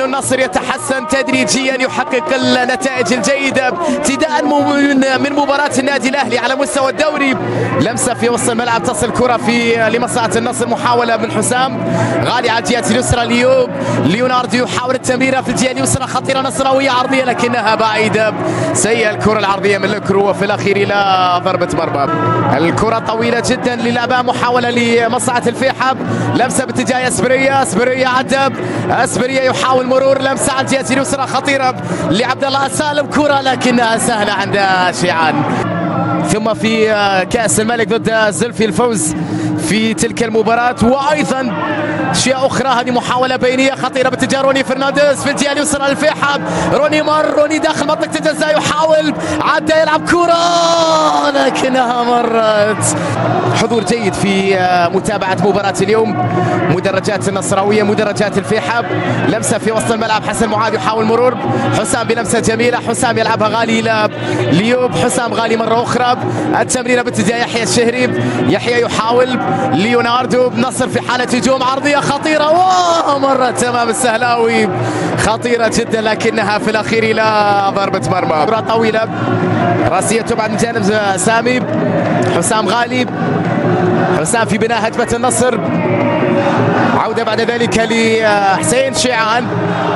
النصر يتحسن تدريجيا، يحقق النتائج الجيدة ابتداء من مباراة النادي الأهلي على مستوى الدوري. لمسة في وسط الملعب تصل كرة لمصلحة النصر، محاولة من حسام غالي على الجهة اليسرى. ليوناردو يحاول التمريرة في الجهة اليسرى، خطيرة نصراوية عرضية لكنها بعيدة. سيئة الكرة العرضية من لكرو، وفي الأخير إلى ضربة مرمى. الكرة طويلة جدا للعبة، محاولة لمصلحة الفيحاء، لمسة باتجاه اسبرية عدب، اسبرية يحاول مرور، لمسة على الجهة اليسرى خطيرة لعبد الله سالم، كرة لكنها سهلة عند شيعان. ثم في كأس الملك ضد زلفي الفوز في تلك المباراة. وأيضا أشياء أخرى، هذه محاولة بينية خطيرة باتجاه روني فرنانديز في الجهة اليسرى للفيحاء، روني داخل منطقة الجزاء، يحاول عدى يلعب كرة لكنها مرت. حضور جيد في متابعة مباراة اليوم، مدرجات النصراوية مدرجات الفيحاء. لمسة في وسط الملعب، حسن معاذ يحاول مرور، حسام بلمسة جميلة، حسام يلعبها غالي ليوب، حسام غالي مرة أخرى، التمريرة باتجاه يحيى الشهري، يحيى يحاول، ليوناردو بنصر في حالة هجوم عرضية خطيرة، مرت امام السهلاوي، خطيرة جدا لكنها في الأخير إلى ضربة مرمى. كرة طويلة راسية تبعد من جانب سامي، حسام غالي، حسام في بناء هجمة النصر، عودة بعد ذلك لحسين شيعان،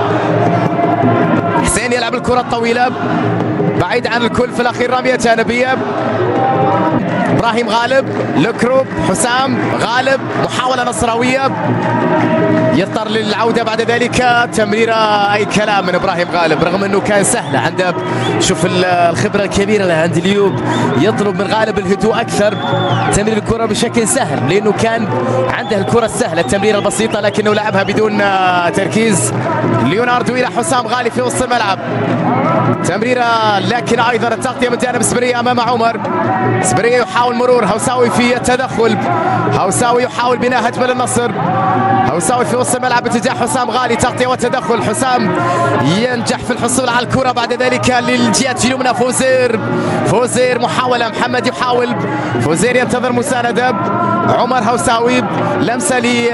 حسين يلعب الكرة الطويلة بعيد عن الكل، في الأخير رمية جانبية. إبراهيم غالب، لكروب، حسام غالب، محاولة نصراوية، يضطر للعودة بعد ذلك، تمريرة أي كلام من إبراهيم غالب رغم أنه كان سهلة عنده، شوف الخبرة الكبيرة اللي عند اليوب، يطلب من غالب الهدوء أكثر، تمرير الكرة بشكل سهل لأنه كان عنده الكرة السهلة، التمريرة البسيطة، لكنه لعبها بدون تركيز. ليوناردو إلى حسام غالي في وسط الملعب، تمريرة لكن أيضا التغطية من جانب سبرية أمام عمر، سبرية يحاول مرور، هوساوي في التدخل، هوساوي يحاول بناء هجمة للنصر، هوساوي في وسط الملعب باتجاه حسام غالي، تغطية وتدخل، حسام ينجح في الحصول على الكرة، بعد ذلك للجهة اليمنى فوزير محاولة، محمد يحاول، فوزير ينتظر مساندة، عمر هوساوي، لمسة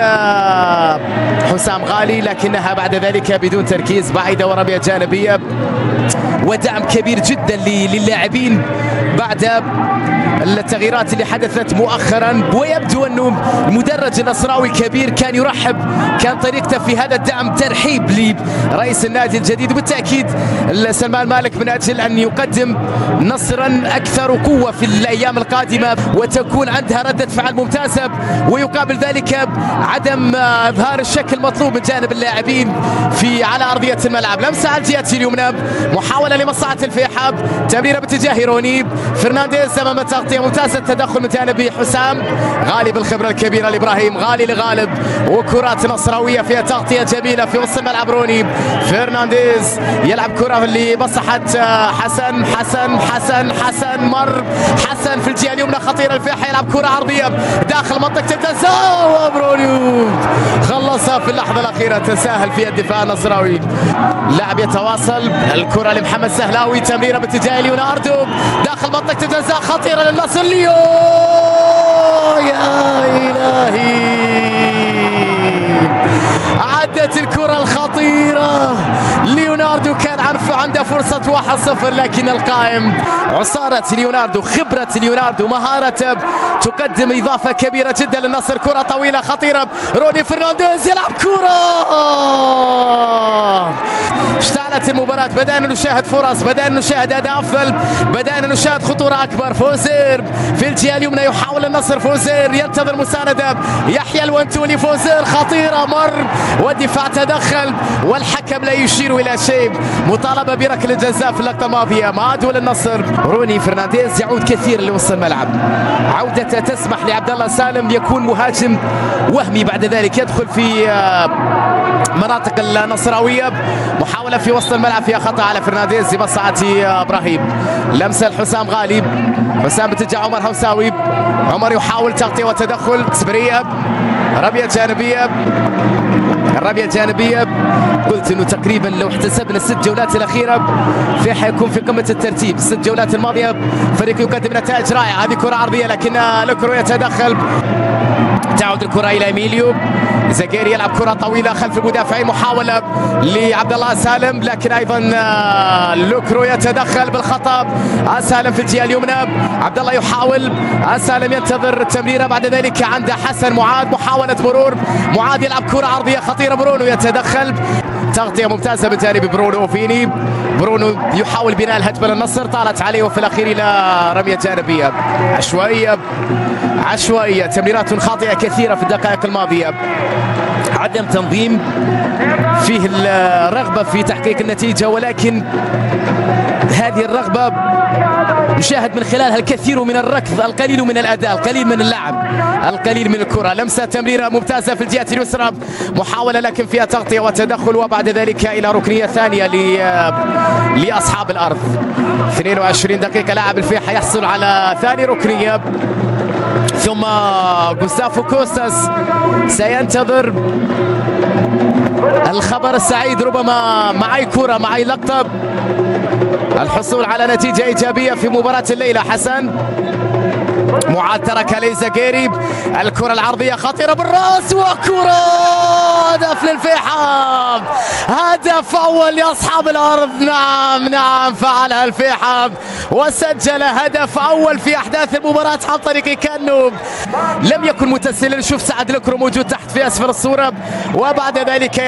لحسام غالي لكنها بعد ذلك بدون تركيز، بعيدة ورمية جانبية. ودعم كبير جدا للاعبين بعد التغييرات اللي حدثت مؤخرا، ويبدو انه المدرج النصراوي كبير كان يرحب، كان طريقته في هذا الدعم ترحيب لرئيس النادي الجديد، وبالتاكيد سلمان مالك من اجل ان يقدم نصرا اكثر قوه في الايام القادمه وتكون عندها رده فعل ممتازه، ويقابل ذلك عدم اظهار الشكل المطلوب من جانب اللاعبين على ارضيه الملعب. لمسه على الجهه اليمنى، محاوله لمصلحه الفيحاء، تمريره باتجاه روني فرنانديز امام تغطيه ممتازه، التدخل من جانب حسام غالي بالخبره الكبيره لابراهيم غالي لغالب، وكرات نصراويه فيها تغطيه جميله في وسط الملعب. روني فرنانديز يلعب كره لمصلحه حسن مر حسن في الجهه اليمنى، خطيره الفيحاء، يلعب كره عرضيه داخل منطقه الجزاء، وبرونيو خلصها في اللحظه الاخيره، تساهل في الدفاع النصراوي. اللاعب يتواصل، الكره لمحمد سهلاوي، تمريره باتجاه ليوناردو داخل منطقه الجزاء، خطيره للنصر، ليو يا الهي، عدت الكره الخطيره، ليوناردو كان عنده فرصه 1-0 لكن القائم، عصاره ليوناردو، خبره ليوناردو، مهارته تقدم اضافه كبيره جدا للنصر. كره طويله خطيره، روني فرنانديز يلعب كره، اشتعلت المباراة، بدأنا نشاهد فرص، بدأنا نشاهد أداء أفضل، بدأنا نشاهد خطورة أكبر. فوزير في الجهة اليمنى يحاول النصر، فوزير ينتظر مساندة، يحيى الونتوني، فوزير خطيرة، مر والدفاع تدخل والحكم لا يشير إلى شيء، مطالبة بركلة الجزاء في اللقطة الماضية، ما عاد للنصر. روني فرنانديز يعود كثير لوسط الملعب، عودته تسمح لعبد الله سالم يكون مهاجم وهمي، بعد ذلك يدخل في مناطق النصراوية. محاولة في وسط الملعب فيها خطأ على فرنانديز لمصلحة ابراهيم، لمسة لحسام غالي، حسام باتجاه عمر هوساوي، عمر يحاول تغطية وتدخل، سبرية رمية جانبية، الرمية الجانبية قلت انه تقريبا لو احتسبنا الست جولات الاخيره في حيكون في قمه الترتيب. الست جولات الماضيه فريق يقدم نتائج رائعه. هذه كره عرضيه لكن لكرو يتدخل، تعود الكرة إلى إيميليو زاغيري يلعب كرة طويلة خلف المدافعين، محاولة لعبد الله سالم، لكن أيضا لوكرو يتدخل بالخطأ. سالم في الجهة اليمنى، عبد الله يحاول، سالم ينتظر التمريرة، بعد ذلك عند حسن معاذ محاولة مرور، معاذ يلعب كرة عرضية خطيرة، برونو يتدخل، تغطية ممتازة من جانب برونو فيني، برونو يحاول بناء الهجمة للنصر، طالت عليه وفي الأخير إلى رمية جانبية عشوائية، تمريرات خاطئة كثيرة في الدقائق الماضية، عدم تنظيم، فيه الرغبة في تحقيق النتيجة، ولكن هذه الرغبة نشاهد من خلالها الكثير من الركض، القليل من الأداء، القليل من اللعب، القليل من الكرة. لمسة تمريرة ممتازة في الجهة اليسرى، محاولة لكن فيها تغطية وتدخل، وبعد ذلك إلى ركنية ثانية لأصحاب الأرض. 22 دقيقة لاعب الفيحة يحصل على ثاني ركنية، ثم غوستافو كوستاس سينتظر الخبر السعيد، ربما معي كرة معي لقطة، الحصول على نتيجة إيجابية في مباراة الليلة. حسن معاذ ترك لزاغيري، الكرة العرضية خطيرة بالراس، وكرة هدف للفيحاء، هدف أول لأصحاب الأرض. نعم فعلها الفيحاء وسجل هدف أول في أحداث المباراة عن طريق كانو، لم يكن متسلل. شوف سعد لوكرو موجود تحت في أسفل الصورة، وبعد ذلك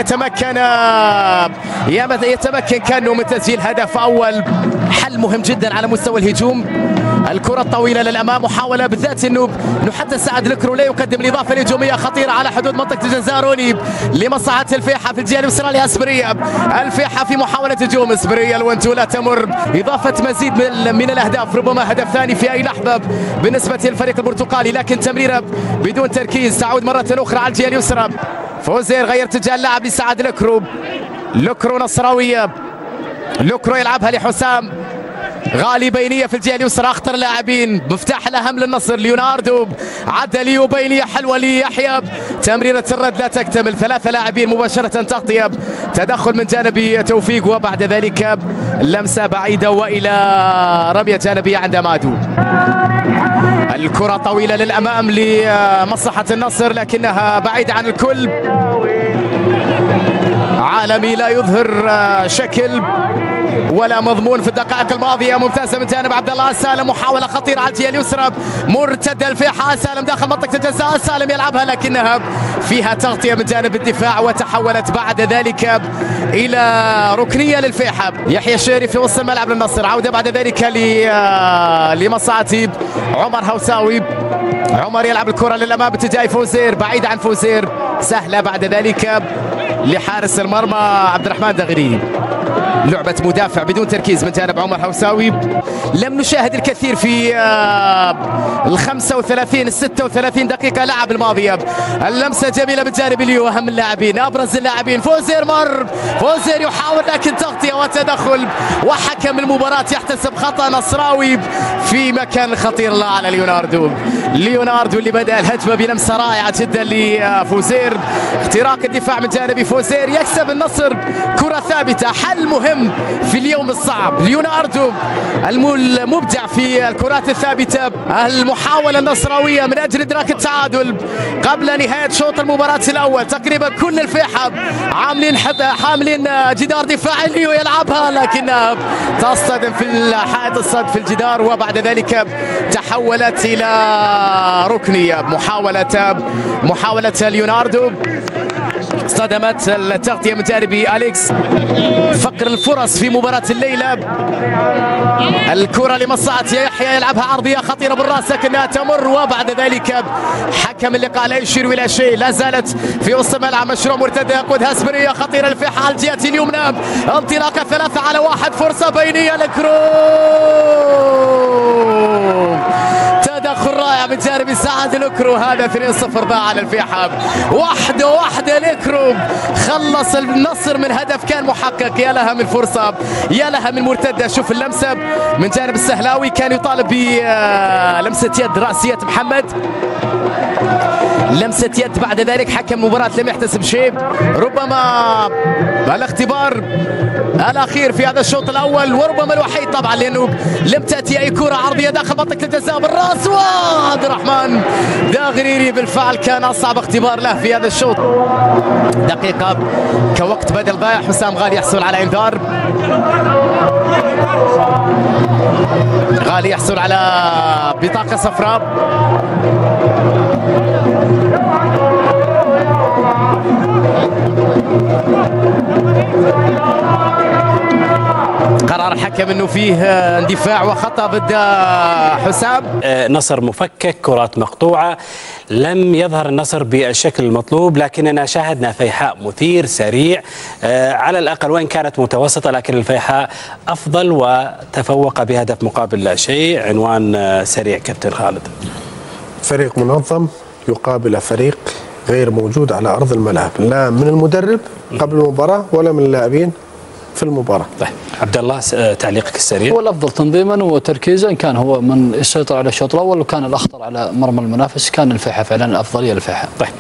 يتمكن كانو من تسجيل هدف أول. حل مهم جدا على مستوى الهجوم، الكرة الطويلة للأمام، محاولة بالذات انه حتى سعد لوكرو لا يقدم الإضافة الهجومية خطيرة على حدود منطقة الجزاء. روني لمصلحة الفيحاء في الجهة اليسرى لأسبرية، الفيحاء في محاولة هجوم، اسبرية الونتو لا تمر، إضافة مزيد من الأهداف، ربما هدف ثاني في أي لحظة بالنسبة للفريق البرتقالي، لكن تمريرة بدون تركيز. تعود مرة أخرى على الجهة اليسرى، فوزير غير اتجاه اللاعب لسعد لوكرو، لوكرو نصراوية، لوكرو يلعبها لحسام غالي، بينية في الجهة اليسرى، أخطر لاعبين، مفتاح الأهم للنصر ليوناردو، عدى ليو، بينية حلوة ليحيى، تمريرة الرد لا تكتمل، 3 لاعبين مباشرة تغطية، تدخل من جانب توفيق، وبعد ذلك لمسة بعيدة وإلى رمية جانبية عند مادو. الكرة طويلة للأمام لمصلحة النصر، لكنها بعيدة عن الكل، عالمي لا يظهر شكل ولا مضمون في الدقائق الماضية. ممتازة من جانب عبد الله سالم، محاولة خطيرة على الجهة اليسرى، مرتدة الفيحاء، سالم داخل منطقة الجزاء، سالم يلعبها لكنها فيها تغطية من جانب الدفاع، وتحولت بعد ذلك إلى ركنية للفيحاء. يحيى الشهري في وسط الملعب للنصر، عودة بعد ذلك لمصلحة عمر هوساوي، عمر يلعب الكرة للأمام باتجاه فوزير، بعيد عن فوزير، سهلة بعد ذلك لحارس المرمى عبد الرحمن دغري. لعبة مدافع بدون تركيز من جانب عمر هوساوي، لم نشاهد الكثير في ال 35 36 دقيقة لعب الماضية. اللمسة جميلة من جانب اليو، أهم اللاعبين أبرز اللاعبين، فوزير فوزير يحاول لكن تغطية وتدخل، وحكم المباراة يحتسب خطأ نصراوي في مكان خطير لا على ليوناردو اللي بدأ الهجمة بلمسة رائعة جدا لفوزير، اختراق الدفاع من جانب فوزير، يكسب النصر كرة ثابتة، حل مهم في اليوم الصعب. ليوناردو المبدع في الكرات الثابتة، المحاولة النصراوية من أجل إدراك التعادل قبل نهاية شوط المباراة الأول. تقريبا كل الفيحاء حاملين جدار دفاعي، ليو يلعبها لكنها تصطدم في حائط الصد في الجدار، وبعد ذلك تحولت إلى ركنية. محاولة ليوناردو صدمت التغطية من جانب أليكس. فقر الفرص في مباراة الليلة، الكرة لمصلحة يحيى، يلعبها عرضية خطيرة بالراس لكنها تمر، وبعد ذلك حكم اللقاء لا يشير إلى شيء. لا زالت في وسط الملعب مشروع مرتدة يقودها اسبرية خطيرة الفيحاء على الجهة اليمنى، انطلاقة 3-على-1، فرصة بينية لكروم، تدخل رائع من جانب سعد لوكرو، هذا 2-0 ضاع على الفيحاء، واحدة لكروم، خلص النصر من هدف كان محقق. يا لها من فرصة، يا لها من مرتدة. شوف اللمسة من جانب السهلاوي، كان يطالب بلمسة يد رأسية محمد، لمسة يد، بعد ذلك حكم مباراة لم يحتسب شيء، ربما الاختبار الأخير في هذا الشوط الأول، وربما الوحيد طبعا، لأنه لم تأتي أي كرة عرضية داخل منطقة الجزاء بالراس، عبد الرحمن داغريري بالفعل كان أصعب اختبار له في هذا الشوط. دقيقة كوقت بدل ضايع. حسام غالي يحصل على انذار. غالي يحصل على بطاقة صفراء. قرار الحكم انه فيه اندفاع وخطأ ضد حسام. نصر مفكك، كرات مقطوعة، لم يظهر النصر بالشكل المطلوب، لكننا شاهدنا فيحاء مثير سريع على الأقل وإن كانت متوسطة، لكن الفيحاء أفضل وتفوق بهدف مقابل لا شيء. عنوان سريع كابتن خالد. فريق منظم يقابل فريق غير موجود على أرض الملعب، لا من المدرب قبل المباراة ولا من اللاعبين في المباراة. طيب عبد الله تعليقك السريع. هو الأفضل تنظيما وتركيزا، كان هو من يسيطر على الشوط الأول وكان الأخطر على مرمى المنافس، كان الفيحاء فعلا الأفضلية للفيحاء. طيب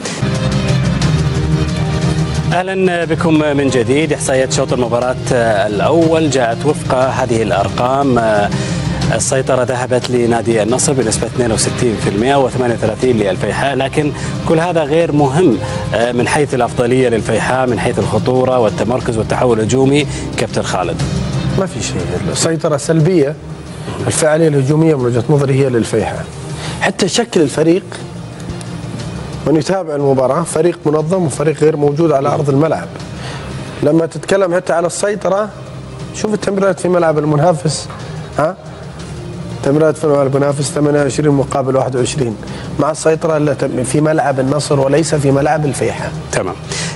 أهلا بكم من جديد. إحصائيات شوط المباراة الأول جاءت وفق هذه الأرقام. السيطرة ذهبت لنادي النصر بنسبة 62% و38 للفيحاء، لكن كل هذا غير مهم من حيث الأفضلية للفيحاء من حيث الخطورة والتمركز والتحول الهجومي. كابتن خالد. ما في شيء، السيطرة سلبية، الفعالية الهجومية من وجهة نظري هي للفيحاء. حتى شكل الفريق من يتابع المباراة فريق منظم وفريق غير موجود على أرض الملعب. لما تتكلم حتى على السيطرة، شوف التمريرات في ملعب المنافس، تمريرات في ملعب المنافس 28 مقابل 21 مع السيطرة في ملعب النصر وليس في ملعب الفيحاء. تمام.